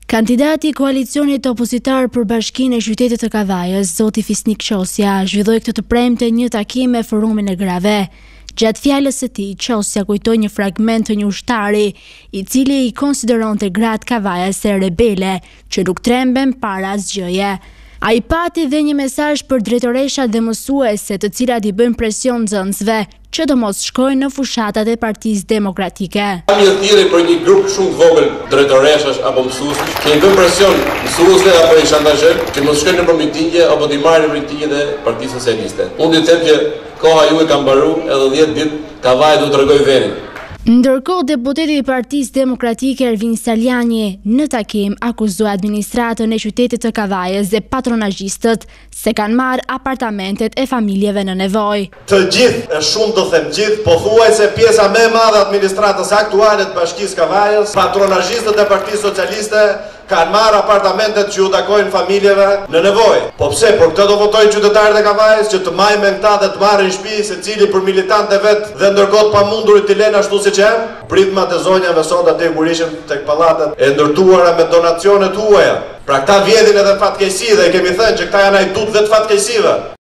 Kandidati i koalicionit opozitar për Bashkinë e Qytetit të Kavajës, zoti Fisnik Qosja, zhvilloi këtë të premte një takim me forumin e grave. Gjatë fjalës së tij, Qosja kujtoi një fragment të një ushtari, i cili i konsideronte gratë Kavajës se rebele, që nuk tremben para asgjëje. Ai pati dhe një mesazh për drejtoreshat dhe mësuese, të cilat i bëjnë presion nxënësve që do mos shkojnë në fushatat e Partisë Demokratike. Kam një thirrje për një grup shumë të vogël drejtoreshash apo mësuessh që i bën presion mësuesve apo i shantazhojnë që mos shkojnë në mitingje apo të marrin në mitingjet e Partisë Socialiste. Unë i them që koha juaj ka mbaruar, edhe 10 ditë Kavaja do të tregoj vendin. Ndërkohë, deputeti i Partisë Demokratike Ervin Saljani në takim akuzoi administratën e qytetit të Kavajës dhe patronazhistët se kanë marrë apartamentet e familjeve në nevojë. Të gjithë, e shumë do them gjithë, pothuajse pjesa më e madhe e administratës aktuale të Bashkisë Kavajës, patronazhistët e Partisë Socialiste kanë marrë apartamentet që ju takojnë familjeve në nevojë. Po pse? Por këtë do votojnë qytetarët e Kavajës që të majnë me këta dhe të marrin shtëpi secili për militantë vet dhe ndërkohë pamundurit të lënë ashtu siç janë. Pritmat e zonjave sot aty kur ishim tek pallatet e ndërtuara me donacione tuaja. Pra këta vjedhin edhe fatkeqësi dhe kemi thënë që këta janë ajtut dhe të fatkeqësive.